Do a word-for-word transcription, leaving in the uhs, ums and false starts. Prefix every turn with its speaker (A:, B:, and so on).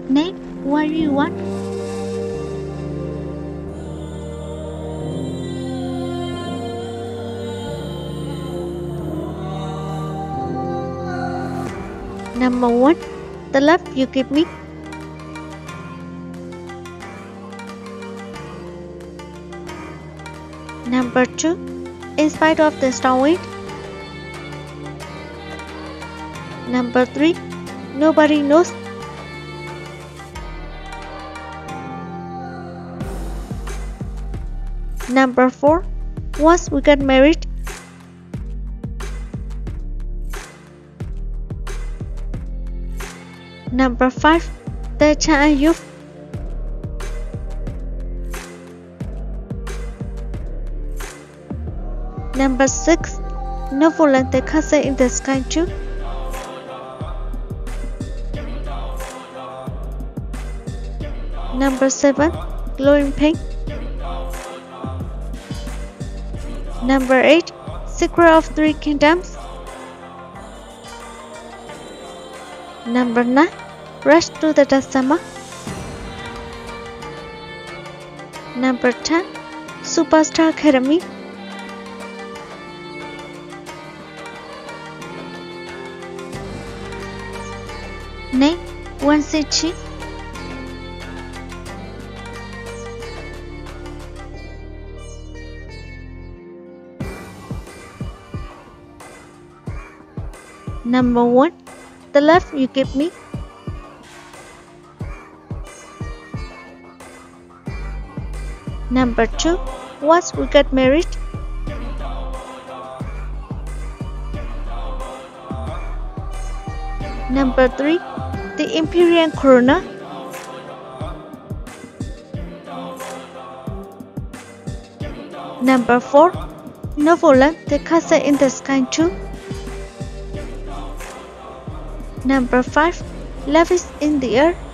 A: Name what you want. Number one, the love you give me. Number two, in spite of the storm wind. Number three, nobody knows. Number four, once we get married. Number five, the child youth. Number six, no fallen the castle in the sky too. Number seven, glowing pink. Number eight, secret of three kingdoms. Number nine, rush to the summer. Number ten, superstar academy. Name one city. Number one, the love you give me. Number two, once we get married. Number three, the imperial corona. Number four, Novoland, the castle in the sky too. Number five, love is in the air.